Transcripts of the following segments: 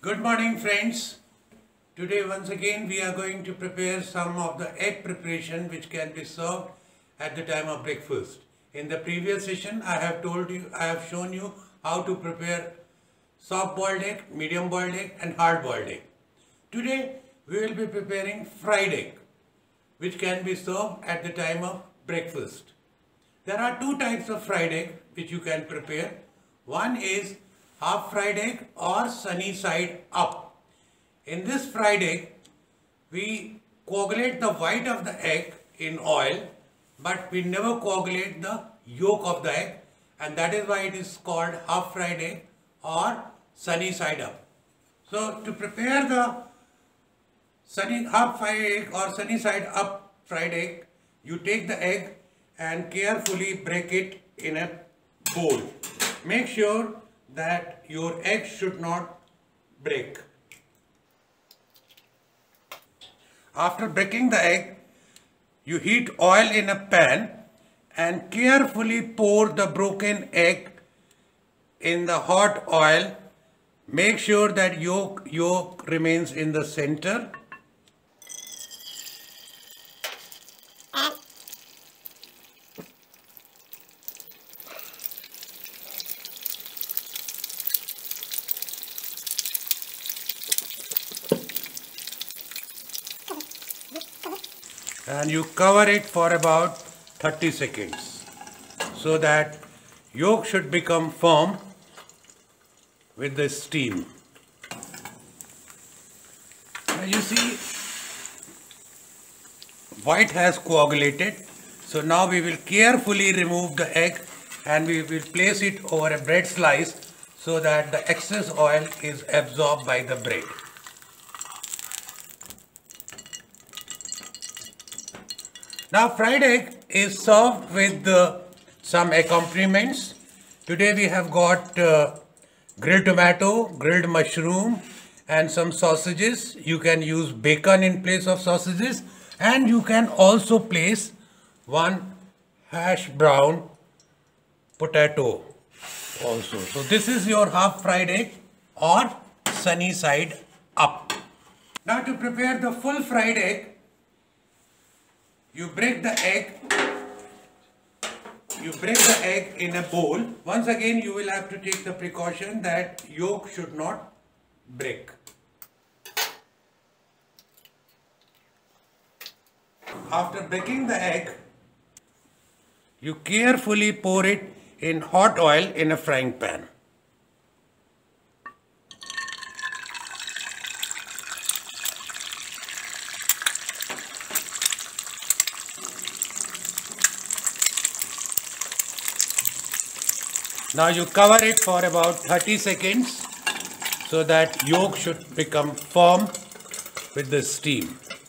Good morning friends. Today once again we are going to prepare some of the egg preparation which can be served at the time of breakfast. In the previous session I have shown you how to prepare soft boiled egg, medium boiled egg and hard boiled egg. Today we will be preparing fried egg which can be served at the time of breakfast. There are two types of fried egg which you can prepare. One is half fried egg or sunny side up. In this fried egg, we coagulate the white of the egg in oil, but we never coagulate the yolk of the egg, and that is why it is called half fried egg or sunny side up. So to prepare the half fried egg or sunny side up fried egg, you take the egg and carefully break it in a bowl. Make sure that your egg should not break. After breaking the egg, you heat oil in a pan and carefully pour the broken egg in the hot oil. Make sure that yolk remains in the center. And you cover it for about 30 seconds so that yolk should become firm with the steam. Now you see white has coagulated, so now we will carefully remove the egg and we will place it over a bread slice so that the excess oil is absorbed by the bread. Now fried egg is served with some accompaniments. Today we have got grilled tomato, grilled mushroom and some sausages. You can use bacon in place of sausages, and you can also place one hash brown potato also. So this is your half fried egg or sunny side up. Now to prepare the full fried egg, you break the egg in a bowl. Once again you will have to take the precaution that yolk should not break. After breaking the egg, you carefully pour it in hot oil in a frying pan. Now you cover it for about 30 seconds so that yolk should become firm with the steam.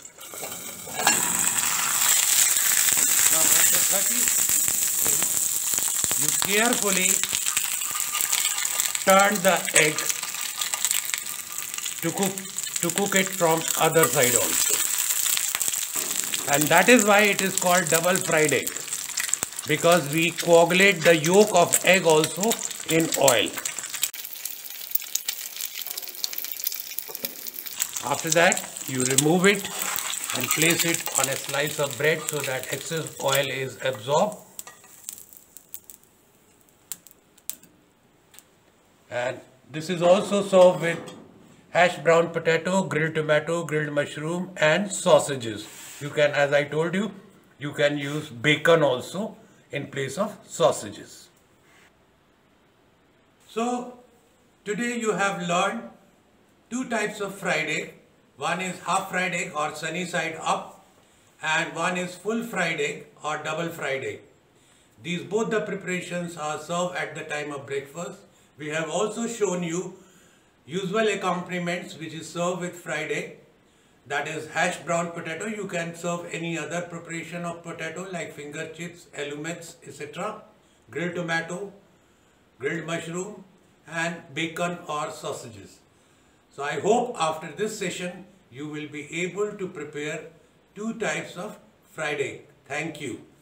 Now after 30 seconds, you carefully turn the egg to cook it from other side also. And that is why it is called double fried egg, because we coagulate the yolk of egg also in oil. After that, you remove it and place it on a slice of bread so that excess oil is absorbed. And this is also served with hashed brown potato, grilled tomato, grilled mushroom and sausages. You can, as I told you, you can use bacon also in place of sausages. So today you have learned two types of fried egg. One is half fried egg or sunny side up, and one is full fried egg or double fried egg. These both the preparations are served at the time of breakfast. We have also shown you usual accompaniments which is served with fried egg. That is hashed brown potato. You can serve any other preparation of potato like finger chips, alumets, etc. Grilled tomato, grilled mushroom and bacon or sausages. So I hope after this session you will be able to prepare two types of fried egg. Thank you.